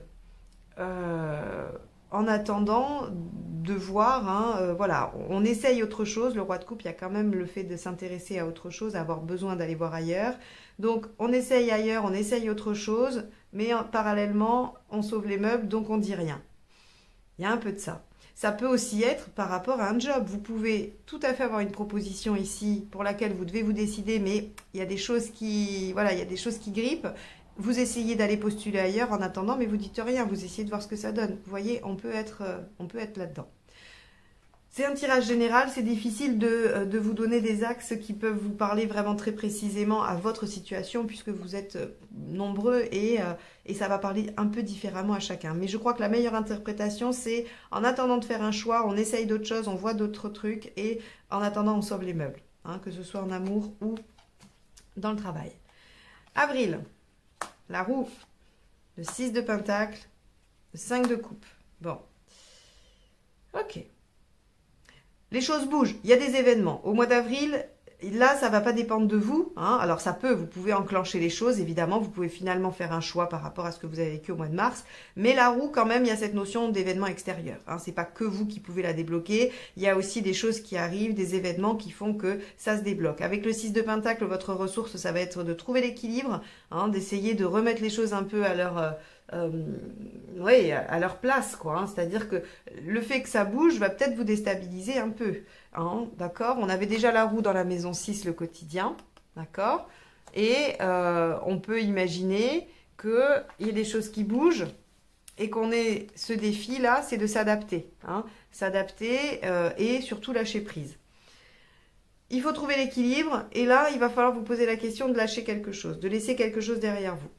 en attendant de voir, hein, voilà, on essaye autre chose. Le roi de coupe, il y a quand même le fait de s'intéresser à autre chose, avoir besoin d'aller voir ailleurs. Donc, on essaye ailleurs, on essaye autre chose, mais parallèlement, on sauve les meubles, donc on dit rien. Il y a un peu de ça. Ça peut aussi être par rapport à un job. Vous pouvez tout à fait avoir une proposition ici pour laquelle vous devez vous décider, mais il y a des choses qui, voilà, il y a des choses qui grippent. Vous essayez d'aller postuler ailleurs en attendant, mais vous dites rien. Vous essayez de voir ce que ça donne. Vous voyez, on peut être là-dedans. C'est un tirage général, c'est difficile de vous donner des axes qui peuvent vous parler vraiment très précisément à votre situation puisque vous êtes nombreux et ça va parler un peu différemment à chacun. Mais je crois que la meilleure interprétation, c'est en attendant de faire un choix, on essaye d'autres choses, on voit d'autres trucs et en attendant, on sauve les meubles, hein, que ce soit en amour ou dans le travail. Avril, la roue, le 6 de pentacle, le 5 de coupe. Bon, ok. Les choses bougent, il y a des événements. Au mois d'avril, là, ça ne va pas dépendre de vous, hein. Alors ça peut, vous pouvez enclencher les choses, évidemment, vous pouvez finalement faire un choix par rapport à ce que vous avez vécu au mois de mars. Mais la roue, quand même, il y a cette notion d'événement extérieur, hein. Ce n'est pas que vous qui pouvez la débloquer, il y a aussi des choses qui arrivent, des événements qui font que ça se débloque. Avec le 6 de pentacle, votre ressource, ça va être de trouver l'équilibre, hein, d'essayer de remettre les choses un peu à leur... oui, à leur place, quoi, hein. C'est-à-dire que le fait que ça bouge va peut-être vous déstabiliser un peu, hein, d'accord? On avait déjà la roue dans la maison 6, le quotidien, d'accord? Et on peut imaginer qu'il y ait des choses qui bougent et qu'on ait ce défi-là, c'est de s'adapter, hein, s'adapter et surtout lâcher prise. Il faut trouver l'équilibre et là, il va falloir vous poser la question de lâcher quelque chose, de laisser quelque chose derrière vous.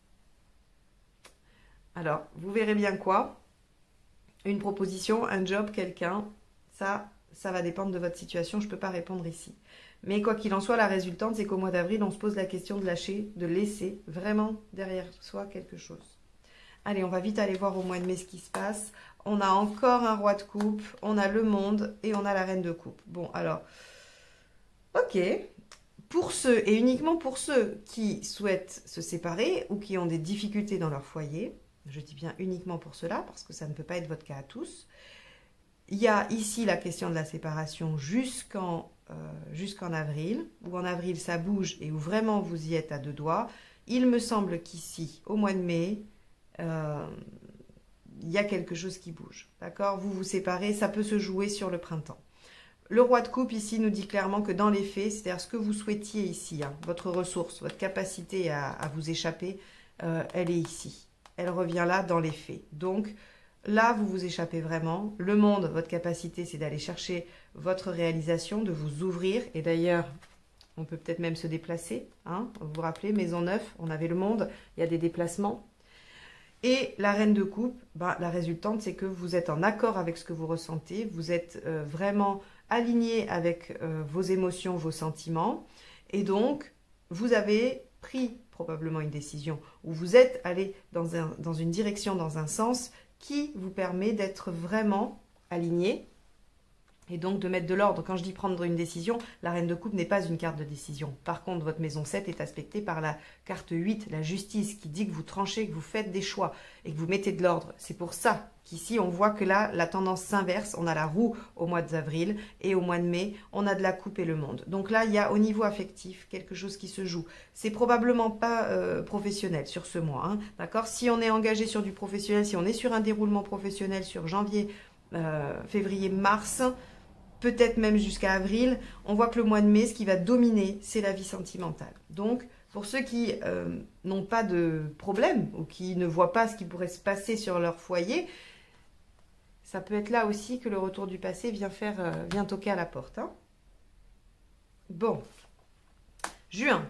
Alors, vous verrez bien quoi? Une proposition, un job, quelqu'un, ça va dépendre de votre situation, je ne peux pas répondre ici. Mais quoi qu'il en soit, la résultante, c'est qu'au mois d'avril, on se pose la question de lâcher, de laisser vraiment derrière soi quelque chose. Allez, on va vite aller voir au mois de mai ce qui se passe. On a encore un roi de coupe, on a le monde et on a la reine de coupe. Bon, alors, ok. Pour ceux, et uniquement pour ceux qui souhaitent se séparer ou qui ont des difficultés dans leur foyer, je dis bien uniquement pour cela, parce que ça ne peut pas être votre cas à tous. Il y a ici la question de la séparation jusqu'en avril, où en avril ça bouge et où vraiment vous y êtes à deux doigts. Il me semble qu'ici, au mois de mai, il y a quelque chose qui bouge. D'accord? Vous vous séparez, ça peut se jouer sur le printemps. Le roi de coupe ici nous dit clairement que dans les faits, c'est-à-dire ce que vous souhaitiez ici, hein, votre ressource, votre capacité à vous échapper, elle est ici. Elle revient là dans les faits. Donc là, vous vous échappez vraiment. Le monde, votre capacité, c'est d'aller chercher votre réalisation, de vous ouvrir. Et d'ailleurs, on peut peut-être même se déplacer, hein. Vous vous rappelez, maison 9, on avait le monde, il y a des déplacements. Et la reine de coupe, ben, la résultante, c'est que vous êtes en accord avec ce que vous ressentez. Vous êtes vraiment aligné avec vos émotions, vos sentiments. Et donc, vous avez pris probablement une décision où vous êtes allé dans une direction, dans un sens qui vous permet d'être vraiment aligné et donc de mettre de l'ordre. Quand je dis prendre une décision, la reine de coupe n'est pas une carte de décision. Par contre, votre maison 7 est aspectée par la carte 8, la justice, qui dit que vous tranchez, que vous faites des choix et que vous mettez de l'ordre. C'est pour ça qu'ici, on voit que là, la tendance s'inverse. On a la roue au mois d'avril et au mois de mai, on a de la coupe et le monde. Donc là, il y a au niveau affectif quelque chose qui se joue. C'est probablement pas professionnel sur ce mois, hein, d'accord? Si on est engagé sur du professionnel, si on est sur un déroulement professionnel sur janvier, février, mars, peut-être même jusqu'à avril, on voit que le mois de mai, ce qui va dominer, c'est la vie sentimentale. Donc, pour ceux qui n'ont pas de problème ou qui ne voient pas ce qui pourrait se passer sur leur foyer, ça peut être là aussi que le retour du passé vient toquer à la porte. Hein. Bon, juin.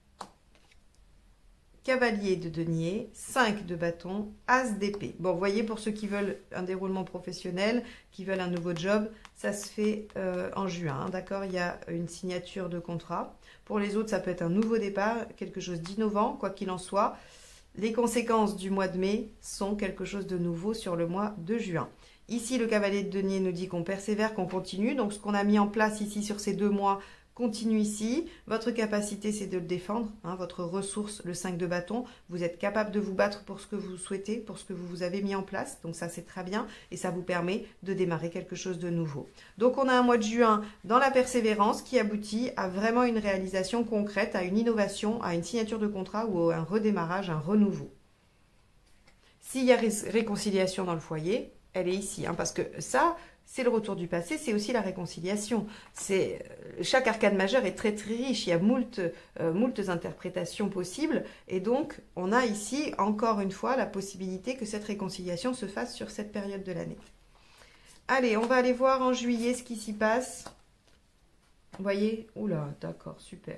Cavalier de denier, 5 de bâton, as d'épée. Bon, vous voyez, pour ceux qui veulent un déroulement professionnel, qui veulent un nouveau job, ça se fait en juin, hein, d'accord? Il y a une signature de contrat. Pour les autres, ça peut être un nouveau départ, quelque chose d'innovant, quoi qu'il en soit. Les conséquences du mois de mai sont quelque chose de nouveau sur le mois de juin. Ici, le cavalier de denier nous dit qu'on persévère, qu'on continue. Donc, ce qu'on a mis en place ici sur ces 2 mois, continue ici. Votre capacité, c'est de le défendre. Hein, votre ressource, le 5 de bâton. Vous êtes capable de vous battre pour ce que vous souhaitez, pour ce que vous avez mis en place. Donc ça, c'est très bien. Et ça vous permet de démarrer quelque chose de nouveau. Donc on a un mois de juin dans la persévérance qui aboutit à vraiment une réalisation concrète, à une innovation, à une signature de contrat ou à un redémarrage, un renouveau. S'il y a réconciliation dans le foyer, elle est ici. Hein, parce que ça... c'est le retour du passé, c'est aussi la réconciliation. Chaque arcane majeure est très très riche, il y a moult interprétations possibles. Et donc, on a ici, encore une fois, la possibilité que cette réconciliation se fasse sur cette période de l'année. Allez, on va aller voir en juillet ce qui s'y passe. Vous voyez? Oula, d'accord, super.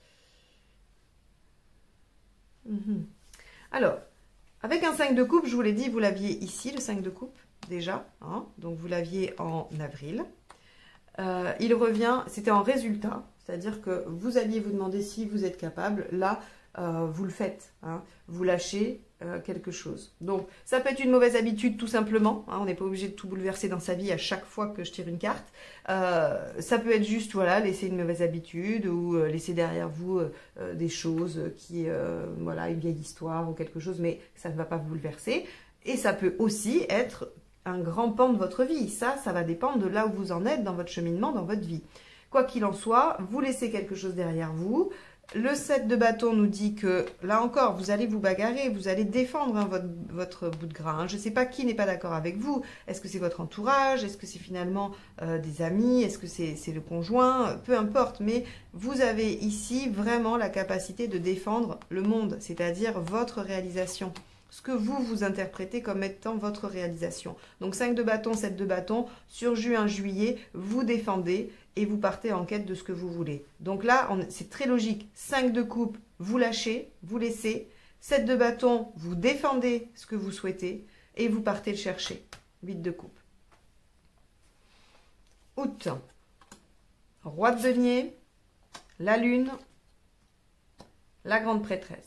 Alors, avec un 5 de coupe, je vous l'ai dit, vous l'aviez ici, le 5 de coupe. Déjà, hein, donc vous l'aviez en avril. Il revient, c'était en résultat, c'est-à-dire que vous alliez vous demander si vous êtes capable. Là, vous le faites, hein, vous lâchez quelque chose. Donc, ça peut être une mauvaise habitude tout simplement. Hein, on n'est pas obligé de tout bouleverser dans sa vie à chaque fois que je tire une carte. Ça peut être juste, voilà, laisser une mauvaise habitude ou laisser derrière vous des choses qui, voilà, une vieille histoire ou quelque chose, mais ça ne va pas vous bouleverser. Et ça peut aussi être un grand pan de votre vie. Ça va dépendre de là où vous en êtes dans votre cheminement, dans votre vie. Quoi qu'il en soit, vous laissez quelque chose derrière vous. Le 7 de bâton nous dit que, là encore, vous allez vous bagarrer, vous allez défendre hein, votre bout de gras. Hein. Je ne sais pas qui n'est pas d'accord avec vous. Est-ce que c'est votre entourage? Est-ce que c'est finalement des amis? Est-ce que c'est le conjoint? Peu importe, mais vous avez ici vraiment la capacité de défendre le monde, c'est-à-dire votre réalisation. Ce que vous interprétez comme étant votre réalisation. Donc 5 de bâton, 7 de bâton, sur juin, juillet, vous défendez et vous partez en quête de ce que vous voulez. Donc là, c'est très logique. 5 de coupe, vous lâchez, vous laissez. 7 de bâton, vous défendez ce que vous souhaitez et vous partez le chercher. 8 de coupe. Août, roi de denier, la lune, la grande prêtresse.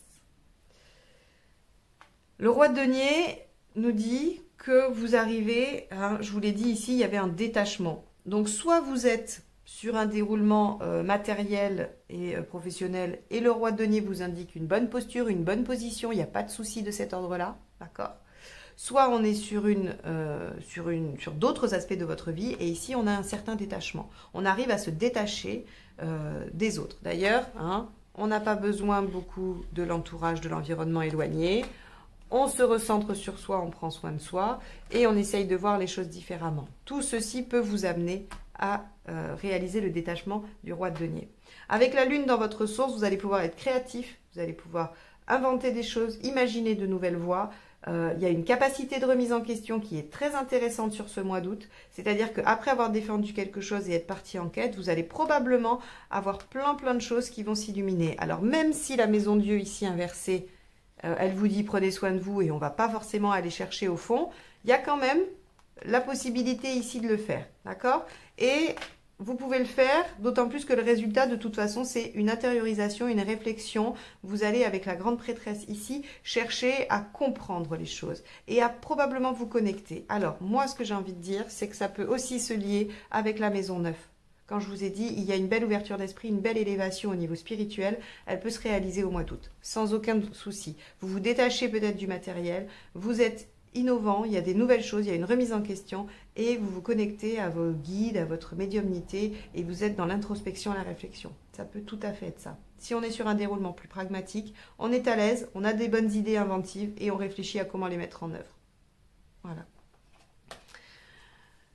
Le roi de denier nous dit que vous arrivez, hein, je vous l'ai dit ici, il y avait un détachement. Donc soit vous êtes sur un déroulement matériel et professionnel et le roi de denier vous indique une bonne posture, une bonne position, il n'y a pas de souci de cet ordre-là, d'accord? Soit on est sur d'autres aspects de votre vie et ici on a un certain détachement. On arrive à se détacher des autres. D'ailleurs, hein, on n'a pas besoin beaucoup de l'entourage, de l'environnement éloigné. On se recentre sur soi, on prend soin de soi et on essaye de voir les choses différemment. Tout ceci peut vous amener à réaliser le détachement du roi de denier. Avec la lune dans votre source, vous allez pouvoir être créatif, vous allez pouvoir inventer des choses, imaginer de nouvelles voies. Il y a une capacité de remise en question qui est très intéressante sur ce mois d'août. C'est-à-dire qu'après avoir défendu quelque chose et être parti en quête, vous allez probablement avoir plein de choses qui vont s'illuminer. Alors même si la maison Dieu ici inversée, elle vous dit prenez soin de vous et on ne va pas forcément aller chercher au fond, il y a quand même la possibilité ici de le faire, d'accord? Et vous pouvez le faire, d'autant plus que le résultat de toute façon c'est une intériorisation, une réflexion. Vous allez avec la grande prêtresse ici chercher à comprendre les choses et à probablement vous connecter. Alors moi ce que j'ai envie de dire c'est que ça peut aussi se lier avec la maison 9. Quand je vous ai dit, il y a une belle ouverture d'esprit, une belle élévation au niveau spirituel, elle peut se réaliser au mois d'août, sans aucun souci. Vous vous détachez peut-être du matériel, vous êtes innovant, il y a des nouvelles choses, il y a une remise en question et vous vous connectez à vos guides, à votre médiumnité et vous êtes dans l'introspection, la réflexion. Ça peut tout à fait être ça. Si on est sur un déroulement plus pragmatique, on est à l'aise, on a des bonnes idées inventives et on réfléchit à comment les mettre en œuvre. Voilà.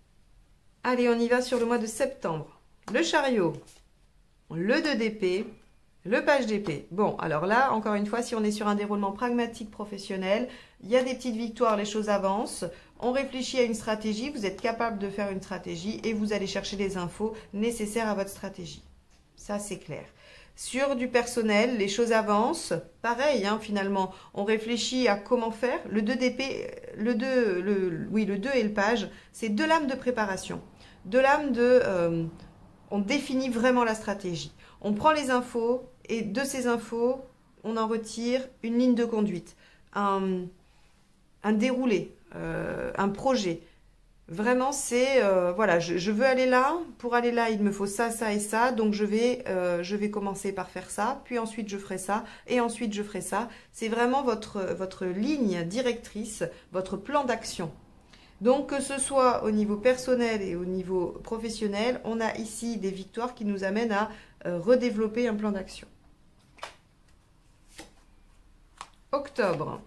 Allez, on y va sur le mois de septembre. Le chariot, le 2 d'épée, le page d'épée. Bon, alors là, encore une fois, si on est sur un déroulement pragmatique professionnel, il y a des petites victoires, les choses avancent. On réfléchit à une stratégie, vous êtes capable de faire une stratégie et vous allez chercher les infos nécessaires à votre stratégie. Ça, c'est clair. Sur du personnel, les choses avancent. Pareil, hein, finalement, on réfléchit à comment faire. Le 2 d'épée, le 2 et le page, c'est deux lames de préparation. Deux lames de... on définit vraiment la stratégie. On prend les infos et de ces infos, on en retire une ligne de conduite, un déroulé, un projet. Vraiment, c'est, voilà, je veux aller là. Pour aller là, il me faut ça, ça et ça. Donc, je vais commencer par faire ça. Puis ensuite, je ferai ça. Et ensuite, je ferai ça. C'est vraiment votre ligne directrice, votre plan d'action. Donc, que ce soit au niveau personnel et au niveau professionnel, on a ici des victoires qui nous amènent à redévelopper un plan d'action. Octobre.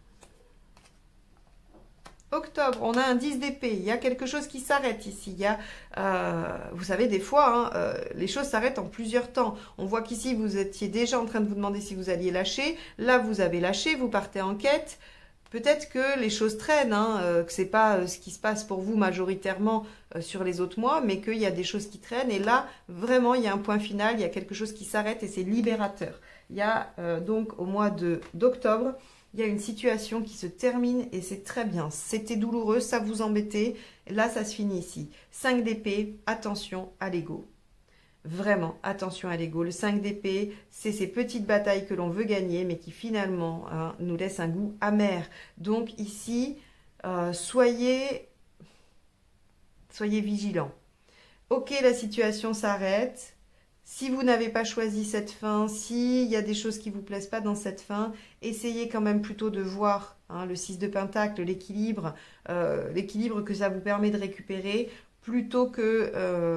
Octobre, on a un 10 d'épée, il y a quelque chose qui s'arrête ici. Il y a, vous savez, des fois, hein, les choses s'arrêtent en plusieurs temps. On voit qu'ici, vous étiez déjà en train de vous demander si vous alliez lâcher. Là, vous avez lâché, vous partez en quête. Peut-être que les choses traînent, hein, que ce n'est pas ce qui se passe pour vous majoritairement sur les autres mois, mais qu'il y a des choses qui traînent. Et là, vraiment, il y a un point final, il y a quelque chose qui s'arrête et c'est libérateur. Il y a donc au mois d'octobre, il y a une situation qui se termine et c'est très bien. C'était douloureux, ça vous embêtait. Là, ça se finit ici. 5 d'épée, attention à l'ego. Vraiment, attention à l'ego. Le 5 d'épée, c'est ces petites batailles que l'on veut gagner, mais qui finalement hein, nous laissent un goût amer. Donc ici, soyez vigilants. Ok, la situation s'arrête. Si vous n'avez pas choisi cette fin, s'il y a des choses qui ne vous plaisent pas dans cette fin, essayez quand même plutôt de voir hein, le 6 de Pentacle, l'équilibre que ça vous permet de récupérer, plutôt que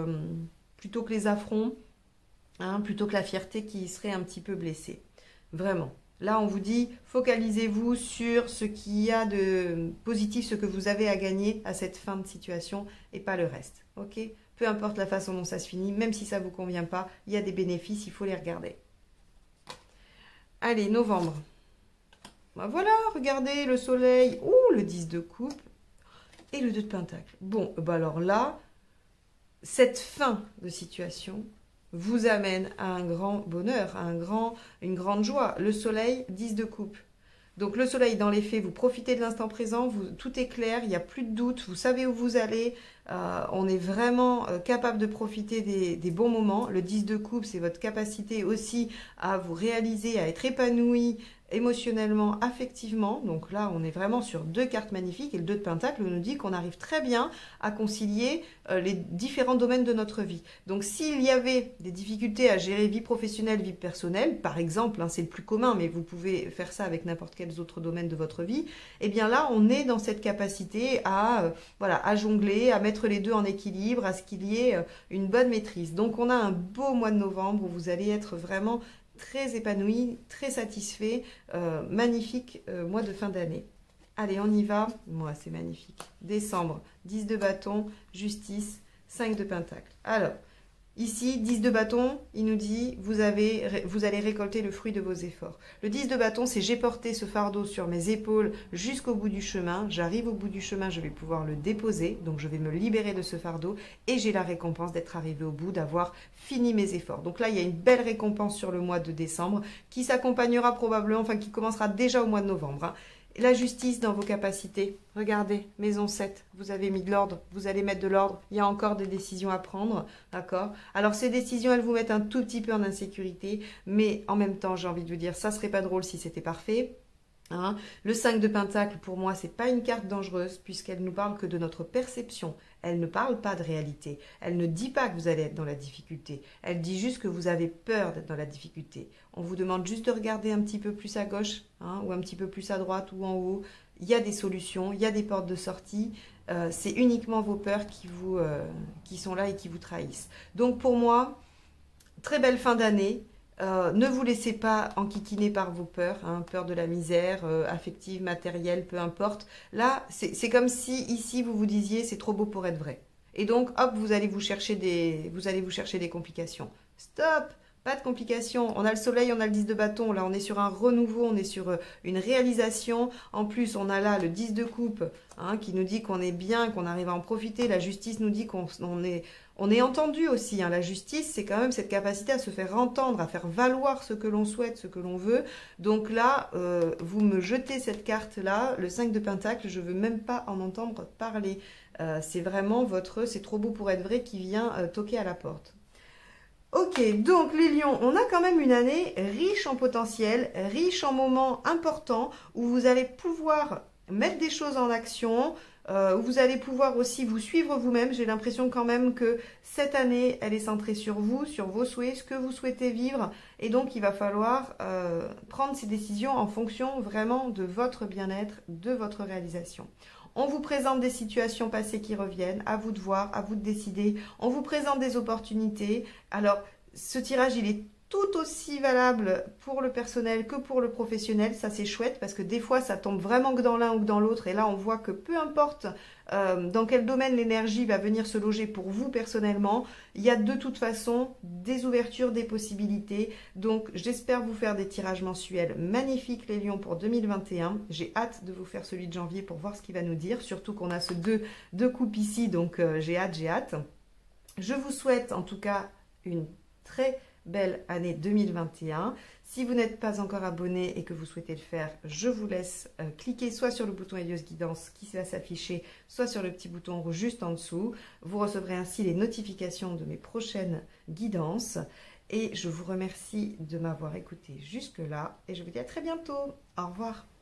les affronts, hein, plutôt que la fierté qui serait un petit peu blessée. Vraiment. Là, on vous dit, focalisez-vous sur ce qu'il y a de positif, ce que vous avez à gagner à cette fin de situation et pas le reste. Ok ? Peu importe la façon dont ça se finit, même si ça ne vous convient pas, il y a des bénéfices, il faut les regarder. Allez, novembre. Ben voilà, regardez le soleil, le 10 de coupe et le 2 de pentacle. Bon, ben alors là, cette fin de situation vous amène à un grand bonheur, à une grande joie. Le soleil, 10 de coupe. Donc le soleil, dans les faits, vous profitez de l'instant présent, tout est clair, il n'y a plus de doute, vous savez où vous allez, on est vraiment capable de profiter des bons moments. Le 10 de coupe, c'est votre capacité aussi à vous réaliser, à être épanoui émotionnellement, affectivement. Donc là, on est vraiment sur deux cartes magnifiques et le 2 de pentacle nous dit qu'on arrive très bien à concilier les différents domaines de notre vie. Donc s'il y avait des difficultés à gérer vie professionnelle, vie personnelle, par exemple, hein, c'est le plus commun, mais vous pouvez faire ça avec n'importe quel autre domaine de votre vie, et bien là, on est dans cette capacité à, à jongler, à mettre les deux en équilibre, à ce qu'il y ait une bonne maîtrise. Donc on a un beau mois de novembre où vous allez être vraiment très épanoui, très satisfait, magnifique mois de fin d'année. Allez, on y va. Moi, c'est magnifique. Décembre, 10 de bâton, justice, 5 de pentacle. Alors, ici, 10 de bâton, il nous dit, vous allez récolter le fruit de vos efforts. Le 10 de bâton, c'est j'ai porté ce fardeau sur mes épaules jusqu'au bout du chemin. J'arrive au bout du chemin, je vais pouvoir le déposer. Donc, je vais me libérer de ce fardeau et j'ai la récompense d'être arrivé au bout, d'avoir fini mes efforts. Donc là, il y a une belle récompense sur le mois de décembre qui s'accompagnera probablement, enfin qui commencera déjà au mois de novembre. Hein. La justice dans vos capacités. Regardez, maison 7, vous avez mis de l'ordre, vous allez mettre de l'ordre. Il y a encore des décisions à prendre, d'accord? Alors, ces décisions, elles vous mettent un tout petit peu en insécurité, mais en même temps, j'ai envie de vous dire, ça serait pas drôle si c'était parfait. Hein. Le 5 de pentacle, pour moi, c'est pas une carte dangereuse puisqu'elle nous parle que de notre perception. Elle ne parle pas de réalité. Elle ne dit pas que vous allez être dans la difficulté. Elle dit juste que vous avez peur d'être dans la difficulté. On vous demande juste de regarder un petit peu plus à gauche hein, ou un petit peu plus à droite ou en haut. Il y a des solutions, il y a des portes de sortie. C'est uniquement vos peurs qui sont là et qui vous trahissent. Donc pour moi, très belle fin d'année. Ne vous laissez pas enquiquiner par vos peurs, hein, peur de la misère, affective, matérielle, peu importe. Là, c'est comme si ici vous vous disiez c'est trop beau pour être vrai. Et donc, hop, vous allez vous chercher des complications. Stop! Pas de complications. On a le soleil, on a le 10 de bâton. Là, on est sur un renouveau, on est sur une réalisation. En plus, on a là le 10 de coupe hein, qui nous dit qu'on est bien, qu'on arrive à en profiter. La justice nous dit on est entendu aussi. Hein. La justice, c'est quand même cette capacité à se faire entendre, à faire valoir ce que l'on souhaite, ce que l'on veut. Donc là, vous me jetez cette carte-là, le 5 de Pentacle, je ne veux même pas en entendre parler. C'est vraiment c'est trop beau pour être vrai qui vient toquer à la porte. Ok, donc les lions, on a quand même une année riche en potentiel, riche en moments importants où vous allez pouvoir mettre des choses en action, où vous allez pouvoir aussi vous suivre vous-même. J'ai l'impression quand même que cette année, elle est centrée sur vous, sur vos souhaits, ce que vous souhaitez vivre. Et donc, il va falloir prendre ces décisions en fonction vraiment de votre bien-être, de votre réalisation. On vous présente des situations passées qui reviennent, à vous de voir, à vous de décider. On vous présente des opportunités. Alors, ce tirage, il est tout aussi valable pour le personnel que pour le professionnel. Ça, c'est chouette parce que des fois, ça tombe vraiment que dans l'un ou que dans l'autre. Et là, on voit que peu importe dans quel domaine l'énergie va venir se loger pour vous personnellement, il y a de toute façon des ouvertures, des possibilités. Donc, j'espère vous faire des tirages mensuels magnifiques, les lions, pour 2021. J'ai hâte de vous faire celui de janvier pour voir ce qu'il va nous dire. Surtout qu'on a ce 2 coupes ici, donc j'ai hâte, j'ai hâte. Je vous souhaite en tout cas une très belle année 2021. Si vous n'êtes pas encore abonné et que vous souhaitez le faire, je vous laisse cliquer soit sur le bouton Hélios Guidance qui va s'afficher, soit sur le petit bouton rouge juste en dessous. Vous recevrez ainsi les notifications de mes prochaines guidances. Et je vous remercie de m'avoir écouté jusque-là et je vous dis à très bientôt. Au revoir.